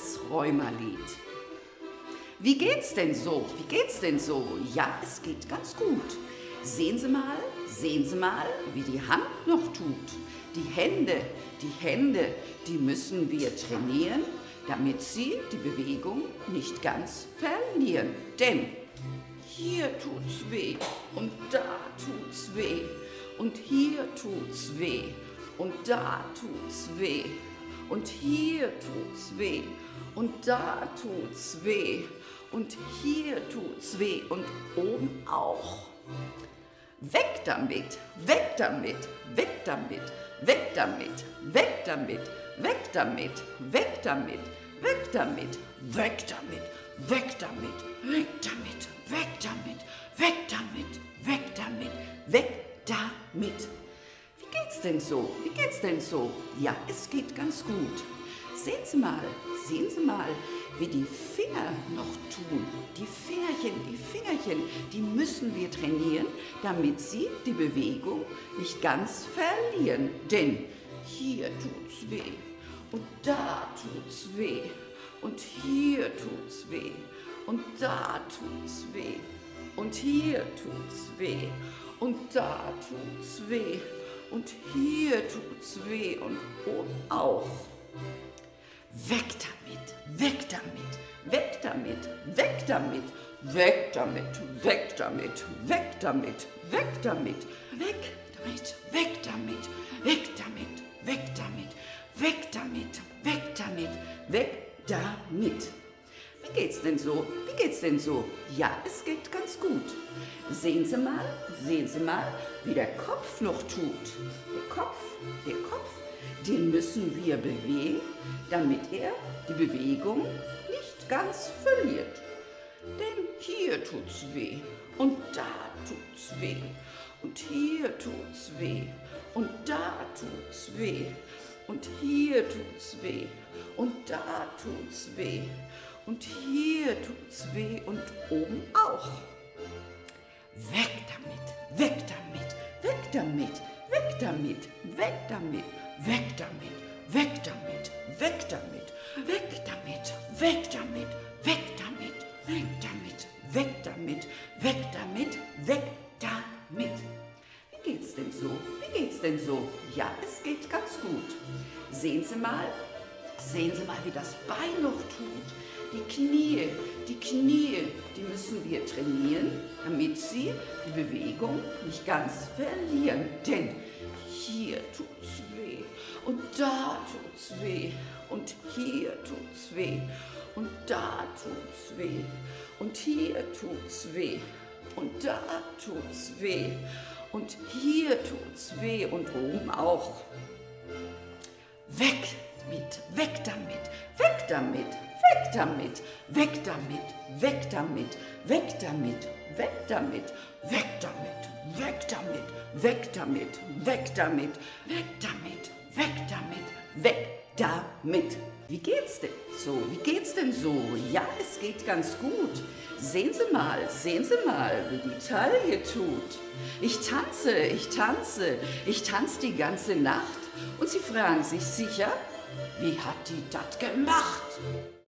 das Rheumalied. Wie geht's denn so? Wie geht's denn so? Ja, es geht ganz gut. Sehen Sie mal, wie die Hand noch tut. Die Hände, die müssen wir trainieren, damit sie die Bewegung nicht ganz verlieren. Denn hier tut's weh und da tut's weh und hier tut's weh und da tut's weh und hier tut's weh und da tut's weh und hier tut's weh und oben auch. Weg damit, weg damit, weg damit, weg damit, weg damit, weg damit, weg damit, weg damit, weg damit, weg damit, weg damit, weg damit, weg damit, weg damit, weg damit. Wie geht's denn so? Wie geht's denn so? Ja, es geht ganz gut. Sehen Sie mal, wie die Finger noch tun. Die Fingerchen, die müssen wir trainieren, damit sie die Bewegung nicht ganz verlieren. Denn hier tut's weh und da tut's weh und hier tut's weh und da tut's weh und hier tut's weh und da tut's weh und hier tut's weh und oben auch. Weg damit, weg damit, weg damit, weg damit, weg damit, weg damit, weg damit, weg damit, weg damit, weg damit, weg damit, weg damit, weg damit, weg damit, weg damit. Wie geht's denn so? Wie geht's denn so? Ja, es geht ganz gut. Sehen Sie mal, wie der Kopf noch tut. Der Kopf, den müssen wir bewegen, damit er die Bewegung nicht ganz verliert. Denn hier tut's weh und da tut's weh und hier tut's weh und da tut's weh und hier tut's weh und da tut's weh und hier tut's weh und oben auch. Weg damit, weg damit, weg damit, weg damit, weg damit, weg damit, weg damit, weg damit, weg damit, weg damit, weg damit, weg damit, weg damit, weg damit, weg damit. Wie geht's denn so? Wie geht's denn so? Ja, es geht ganz gut. Sehen Sie mal, wie das Bein noch tut. Die Knie, die müssen wir trainieren, damit sie die Bewegung nicht ganz verlieren. Denn hier tut's weh und da tut's weh und hier tut's weh und da tut's weh und hier tut's weh und da tut's weh und hier tut's weh und oben auch. Weg damit, weg damit, weg damit, weg damit, weg damit, weg damit, weg damit, weg damit, weg damit, weg damit, weg damit, weg damit, weg damit, weg damit, weg damit. Wie geht's denn so? Wie geht's denn so? Ja, es geht ganz gut. Sehen Sie mal, wie die Taille tut. Ich tanze die ganze Nacht. Und Sie fragen sich sicher, wie hat die das gemacht?